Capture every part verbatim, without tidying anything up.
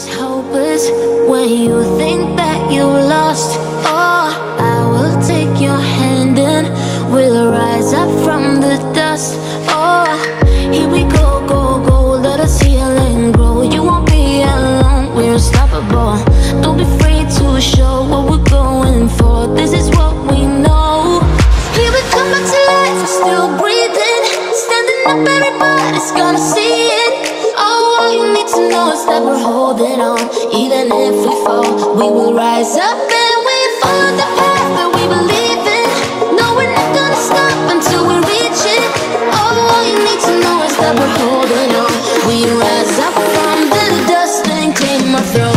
It's hopeless when you think that you lost. Oh, I will take your hand and we'll rise up from the dust. Oh, here we go, go, go, let us heal and grow. You won't be alone, we're unstoppable. Don't be afraid to show what we're going for. This is what we know. Here we come back to life, we're still breathing. Standing up, everybody's gonna see it. Oh, all you need to know is that we're holding on. Even if we fall, we will rise up and we follow the path that we believe in. No, we're not gonna stop until we reach it. Oh, all you need to know is that we're holding on. We rise up from the dust and claim our throne.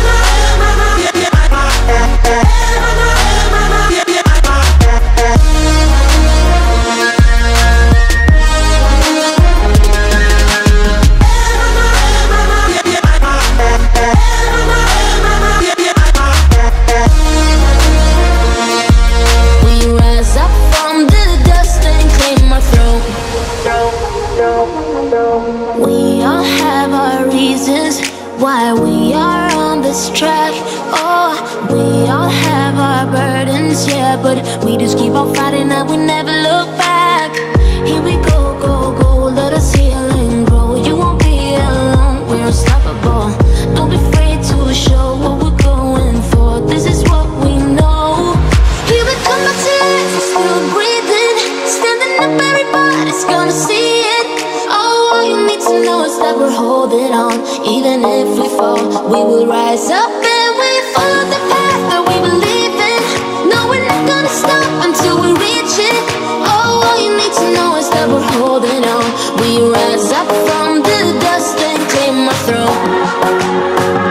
We all have our reasons why we are on this track. Oh, we all have our burdens, yeah, but we just keep on fighting and we never look back. Here we go, go, go, let us heal and grow. You won't be alone, we're unstoppable. Don't be afraid to show what we're going for. This is what we know. Here we come back to life, we're still breathing. Standing up, everybody's gonna see it. All you need to know is that we're holding on. Even if we fall, we will rise up and we follow the path that we believe in. No, we're not gonna stop until we reach it. Oh, all you need to know is that we're holding on. We rise up from the dust and claim our throne.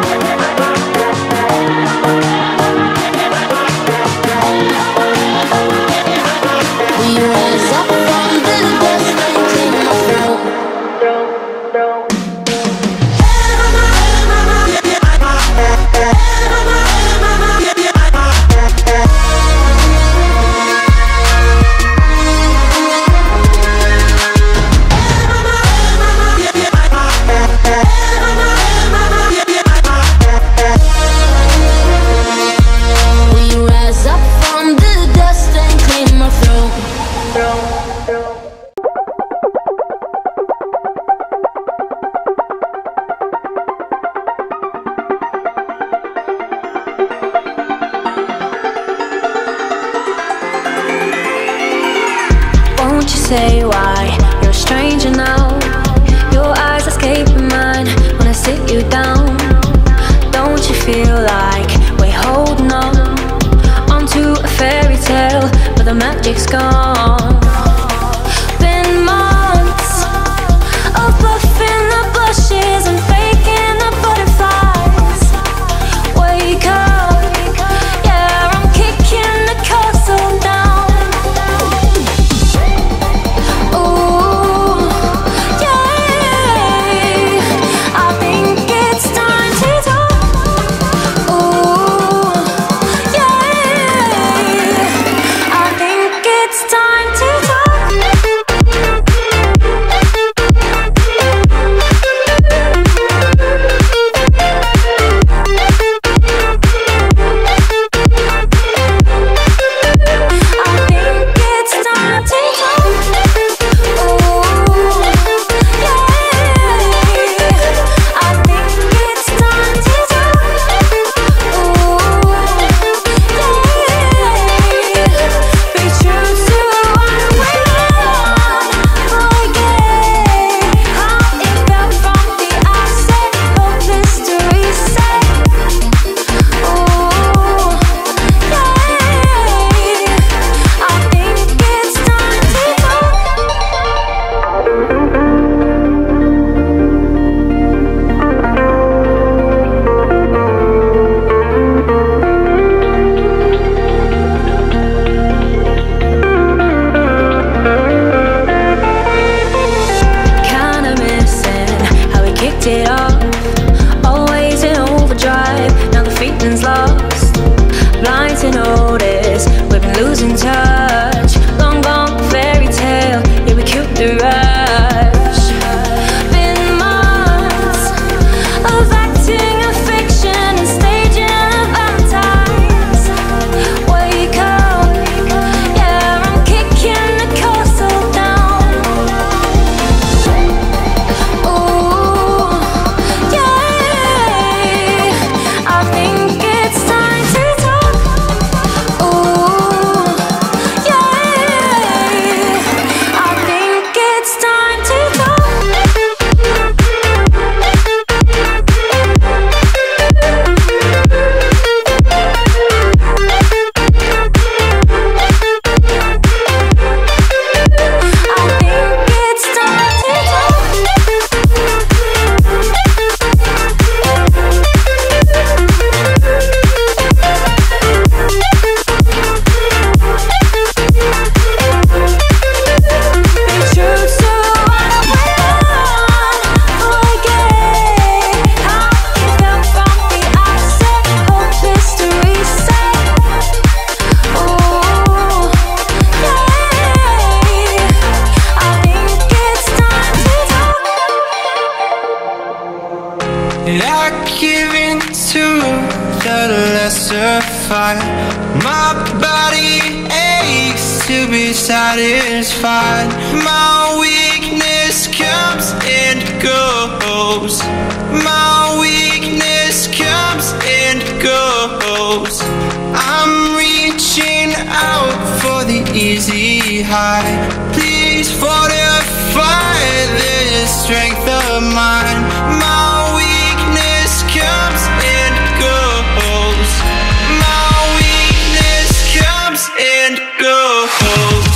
Say why you're a stranger now. Your eyes escaping mine when I sit you down. Don't you feel like we're holding on onto a fairy tale, but the magic's gone? Been months of bluffing the blushes and faking the butterflies. Wake up, yeah, I'm kicking the castle down. Rush. Been months of acting a and I give in to the lesser fight. My body aches to be satisfied. My weakness comes and goes. My weakness comes and goes. I'm reaching out for the easy high. Please fortify this strength of mine. My weakness comes and goes. My weakness comes and goes.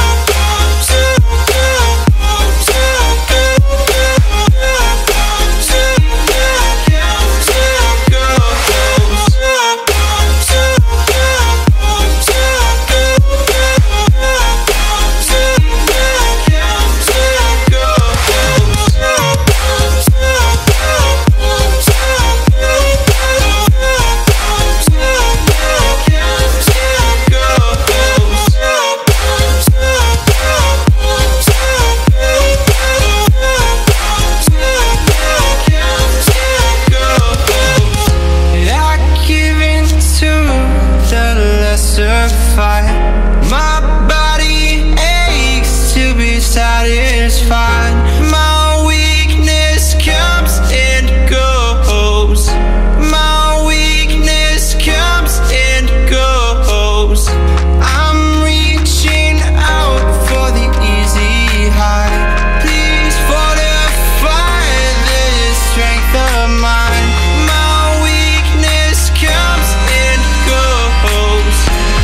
My body aches to be satisfied. My weakness comes and goes. My weakness comes and goes. I'm reaching out for the easy high. Please fortify this strength of mine. My weakness comes and goes.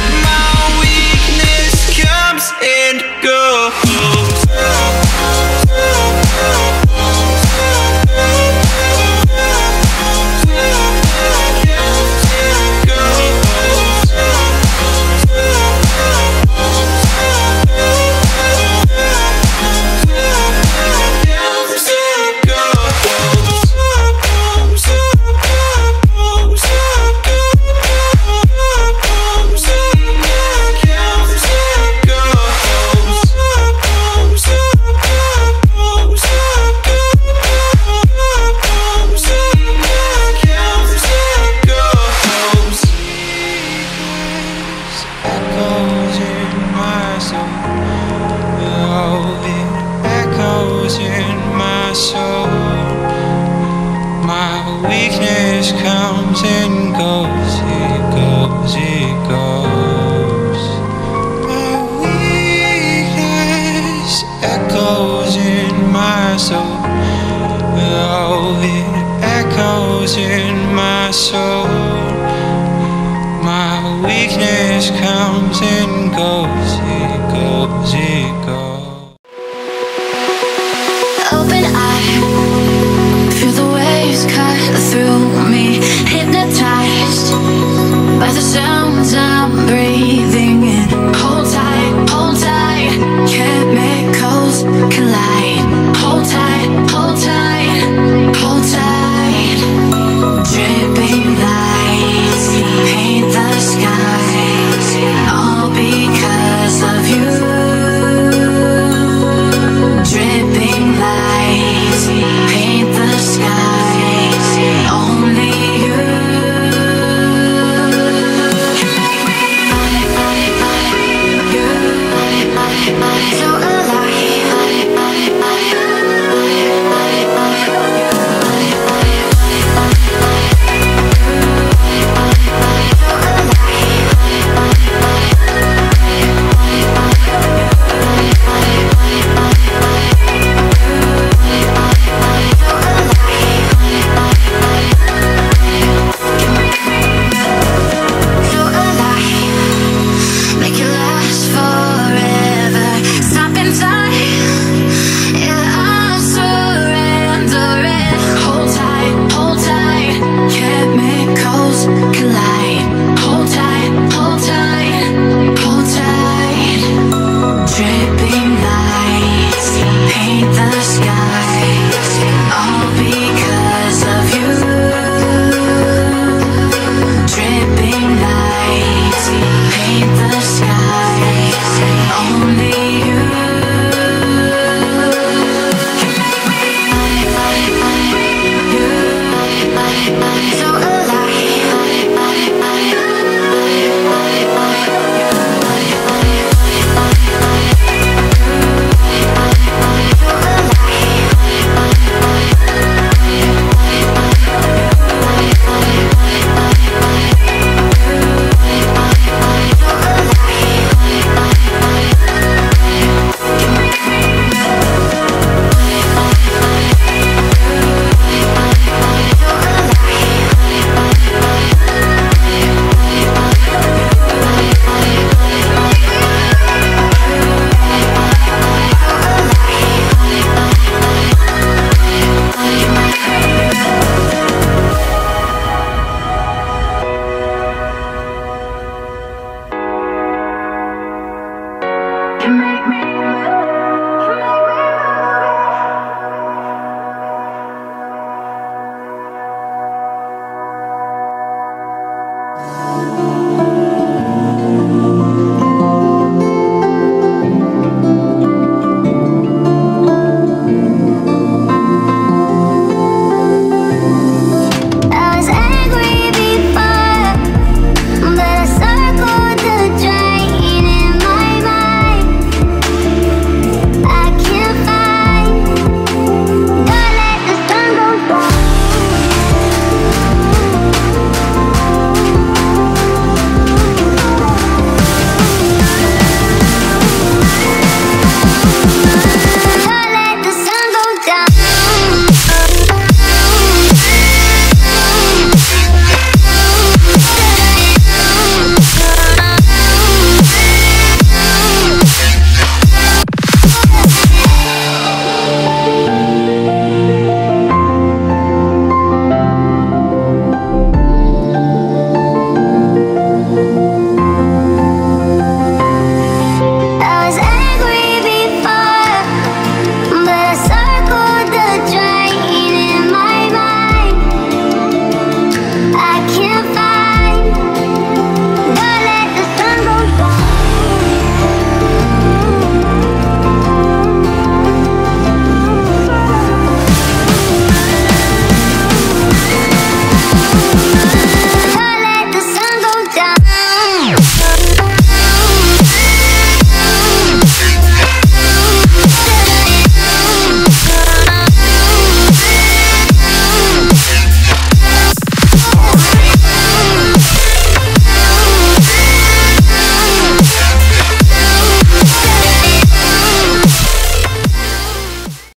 And go. Weakness comes and goes, it goes, it goes. My weakness echoes in my soul. Oh, it echoes in my soul. My weakness comes